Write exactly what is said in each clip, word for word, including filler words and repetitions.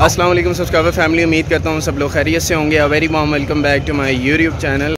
अस्सलाम वालेकुम subscriber family, उम्मीद करता हूँ सब लोग खैरियत से होंगे। A very warm welcome back to my YouTube channel.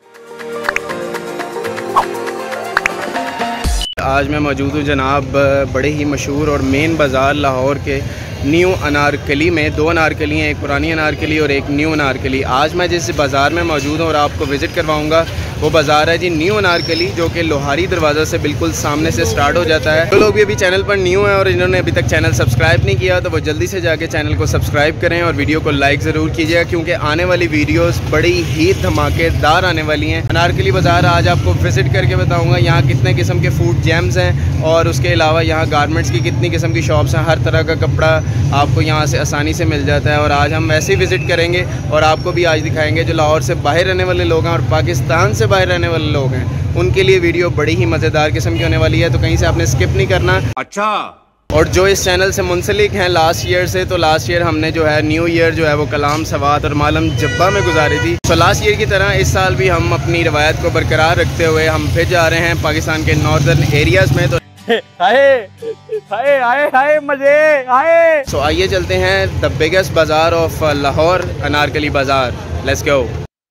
आज मैं मौजूद हूँ जनाब बड़े ही मशहूर और मेन बाज़ार लाहौर के न्यू अनारकली में। दो अनारकली हैं, एक पुरानी अनारकली और एक न्यू अनारकली। आज मैं जिस बाज़ार में मौजूद हूँ और आपको विज़िट करवाऊँगा वो बाज़ार है जी न्यू अनारकली, जो कि लोहारी दरवाज़ा से बिल्कुल सामने से स्टार्ट हो जाता है। जो लोग भी अभी चैनल पर न्यू हैं और इन्होंने अभी तक चैनल सब्सक्राइब नहीं किया तो वो जल्दी से जाके चैनल को सब्सक्राइब करें और वीडियो को लाइक ज़रूर कीजिएगा, क्योंकि आने वाली वीडियोस बड़ी ही धमाकेदार आने वाली हैं। अनारकली बाज़ार आज आपको विज़िट करके बताऊँगा यहाँ कितने किस्म के फूड जैम्स हैं और उसके अलावा यहाँ गारमेंट्स की कितनी किस्म की शॉप्स हैं। हर तरह का कपड़ा आपको यहाँ से आसानी से मिल जाता है और आज हम वैसे ही विज़िट करेंगे और आपको भी आज दिखाएंगे जो लाहौर से बाहर रहने वाले लोग हैं और पाकिस्तान से बाहर रहने वाले लोग हैं, उनके लिए वीडियो बड़ी ही मज़ेदार किस्म की होने वाली है, तो कहीं से आपने स्किप नहीं करना। अच्छा, और जो इस चैनल से मुंसलिक हैं लास्ट ईयर से, तो लास्ट ईयर हमने जो है न्यू ईयर जो है वो कलाम सवात और मालम जब्बा में गुजारी थी। तो लास्ट ईयर की तरह इस साल भी हम अपनी रवायत को बरकरार रखते हुए हम फिर जा रहे हैं पाकिस्तान के नॉर्दर्न एरियाज़ में। तो आए आए आए आए मजे आए। सो आइए चलते हैं the biggest bazaar of Lahore, Anarkali bazaar. Let's go.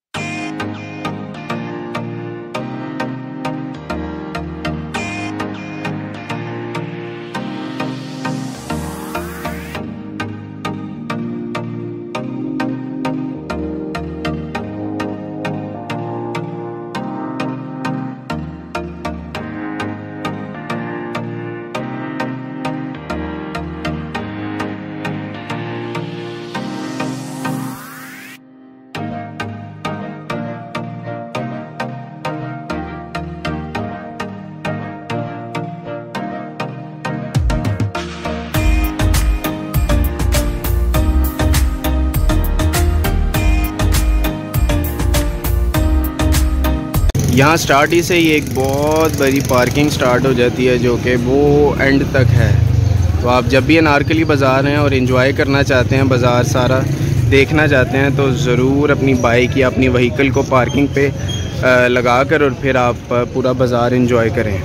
यहाँ स्टार्ट ही से ही एक बहुत बड़ी पार्किंग स्टार्ट हो जाती है जो कि वो एंड तक है। तो आप जब भी अनारकली बाज़ार हैं और इन्जॉय करना चाहते हैं, बाज़ार सारा देखना चाहते हैं, तो ज़रूर अपनी बाइक या अपनी व्हीकल को पार्किंग पे लगा कर और फिर आप पूरा बाज़ार इन्जॉय करें।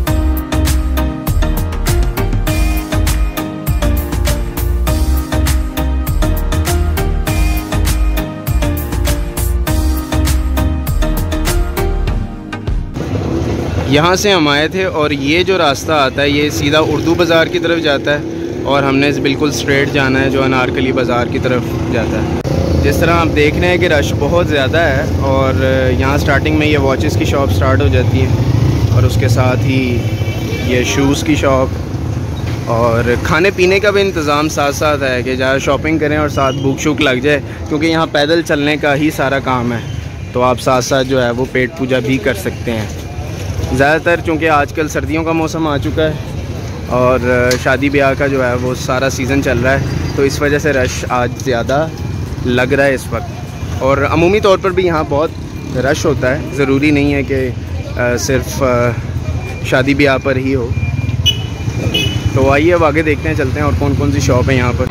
यहाँ से हम आए थे और ये जो रास्ता आता है ये सीधा उर्दू बाज़ार की तरफ जाता है और हमने बिल्कुल स्ट्रेट जाना है जो अनारकली बाज़ार की तरफ जाता है। जिस तरह आप देख रहे हैं कि रश बहुत ज़्यादा है और यहाँ स्टार्टिंग में ये वॉचेस की शॉप स्टार्ट हो जाती है और उसके साथ ही ये शूज़ की शॉप और खाने पीने का भी इंतज़ाम साथ साथ है कि ज़्यादा शॉपिंग करें और साथ भूख शूख लग जाए, क्योंकि यहाँ पैदल चलने का ही सारा काम है। तो आप साथ साथ जो है वो पेट पूजा भी कर सकते हैं। ज़्यादातर चूँकि आजकल सर्दियों का मौसम आ चुका है और शादी ब्याह का जो है वो सारा सीज़न चल रहा है, तो इस वजह से रश आज ज़्यादा लग रहा है इस वक्त। और अमूमी तौर पर भी यहाँ बहुत रश होता है, ज़रूरी नहीं है कि सिर्फ शादी ब्याह पर ही हो। तो आइए अब आगे देखते हैं, चलते हैं और कौन कौन सी शॉप है यहाँ पर।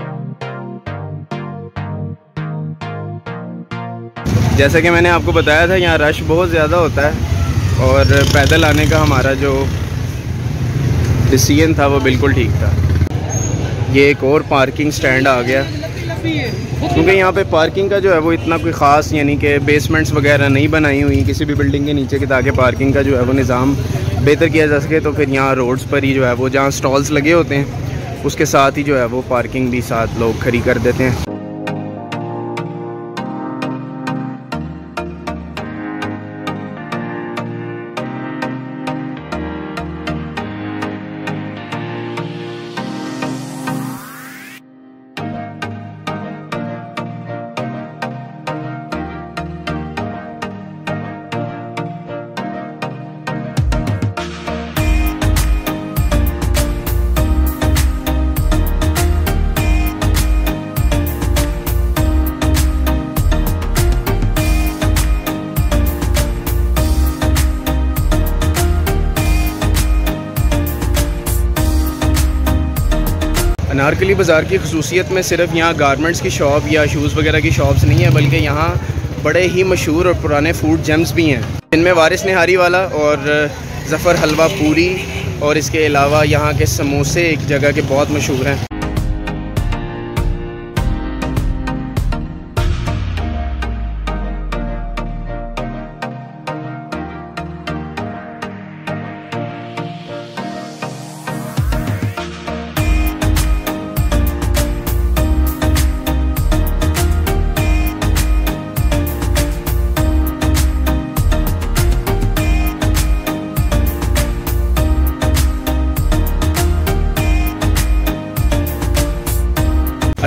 जैसा कि मैंने आपको बताया था यहाँ रश बहुत ज़्यादा होता है और पैदल आने का हमारा जो डिसीजन था वो बिल्कुल ठीक था। ये एक और पार्किंग स्टैंड आ गया, क्योंकि यहाँ पे पार्किंग का जो है वो इतना कोई ख़ास यानी कि बेसमेंट्स वगैरह नहीं बनाई हुई किसी भी बिल्डिंग के नीचे की, ताकि पार्किंग का जो है वो निज़ाम बेहतर किया जा सके। तो फिर यहाँ रोड्स पर ही जो है वो जहाँ स्टॉल्स लगे होते हैं उसके साथ ही जो है वो पार्किंग भी साथ लोग खड़ी कर देते हैं। अनारकली बाज़ार की खसूसियत में सिर्फ यहाँ गारमेंट्स की शॉप या शूज़ वगैरह की शॉप्स नहीं है, बल्कि यहाँ बड़े ही मशहूर और पुराने फूड जेम्स भी हैं, जिनमें वारिस निहारी वाला और ज़फ़र हलवा पूरी और इसके अलावा यहाँ के समोसे एक जगह के बहुत मशहूर हैं।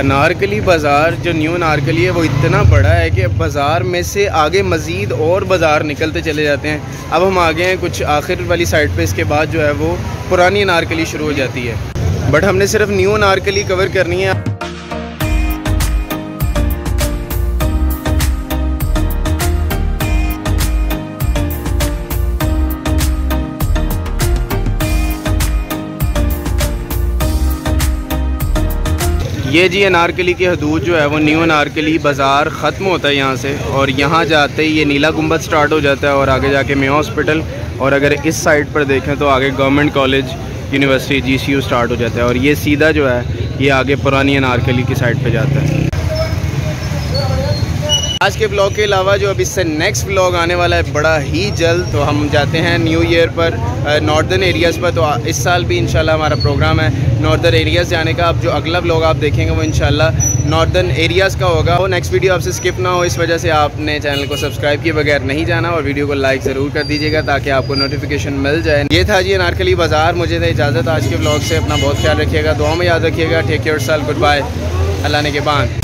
अनारकली बाज़ार जो न्यू अनारकली है वो इतना बड़ा है कि बाज़ार में से आगे मज़ीद और बाज़ार निकलते चले जाते हैं। अब हम आगे हैं कुछ आखिर वाली साइड पे, इसके बाद जो है वो पुरानी अनारकली शुरू हो जाती है। बट हमने सिर्फ न्यू अनारकली कवर करनी है। ये जी अनारकली की हदूद जो है वो न्यू अनारकली बाज़ार ख़त्म होता है यहाँ से, और यहाँ जाते ही ये नीला गुंबद स्टार्ट हो जाता है और आगे जाके मेयो हॉस्पिटल, और अगर इस साइड पर देखें तो आगे government college university G C U start हो जाता है, और ये सीधा जो है ये आगे पुरानी अनारकली की साइड पर जाता है। आज के ब्लॉग के अलावा जो अब इससे नेक्स्ट ब्लॉग आने वाला है बड़ा ही जल्द, तो हम जाते हैं न्यू ईयर पर नॉर्दर्न एरियाज़ पर। तो इस साल भी इंशाल्लाह हमारा प्रोग्राम है नॉर्दर्न एरियाज़ जाने का। अब जो अगला ब्लॉग आप देखेंगे वो इंशाल्लाह नॉर्दर्न एरियाज़ का होगा। वो नेक्स्ट वीडियो आपसे स्किप ना हो, इस वजह से आपने चैनल को सब्सक्राइब किए बगैर नहीं जाना, और वीडियो को लाइक ज़रूर कर दीजिएगा ताकि आपको नोटिफिकेशन मिल जाए। ये था जी अनारकली बाज़ार। मुझे दे इजाज़त आज के ब्लॉग से। अपना बहुत ख्याल रखिएगा, दुआ में याद रखिएगा। टेक केयर, साल गुड बाय, अल्लाह ने के बान।